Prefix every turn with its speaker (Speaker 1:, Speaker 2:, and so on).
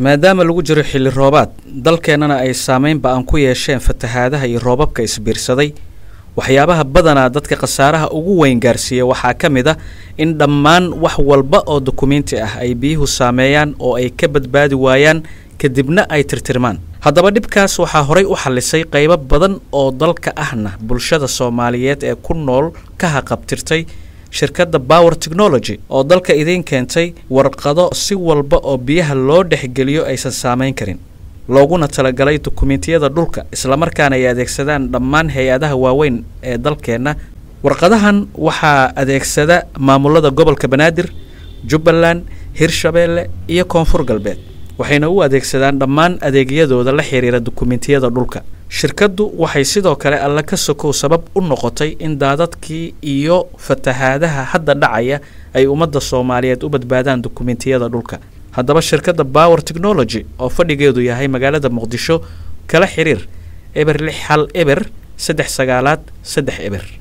Speaker 1: maadaama lagu jiro xilli roobaad dalkeenana ay saameyn ba'an ku yeesheen fatahaadaha iyo roobabka isbiirsaday waxyaabaha badanaa dadka khasaaraha ugu weyn gaarsiiya waxaa ka mid ah in dhammaan wax walba oo dukumeenti ah ay biyuhu saameeyaan oo ay ka badbaadi waayaan kadibna ay tirtirmaan haddaba dhibkaas waxaa horay u xallisay qaybo badan oo dalka ahna bulshada Soomaaliyeed ee ku nool ka haqabtirtay shirkadda Power Technology oo dalka idin keentay warqado si walba oo biyaha loo dhexgeliyo aysan saameyn karin looguna talagalay dukumeentiyada dhulka isla markaana ay adeegsadaan dhammaan hay'adaha waaweyn ee dalkeena warqadahan waxaa adeegsada maamulada gobolka Banaadir Jubbaland Hirshabeelle iyo Koonfur Galbeed waxayna u adeegsadaan dhammaan adeegyadooda la xiriira dukumeentiyada dhulka shirkaddu waxay sidoo kale alla ka sokow sabab u noqotay in daadadkii iyo fatahaadaha hadda dhacaya ay ummadda Soomaaliyeed u badbaadaan dukumeentiyada dhulka haddaba shirkadda Power Technology oo fadhigeedu yahay magaalada Muqdisho kala xiriir eber 6 hal eber 3 9 3 eber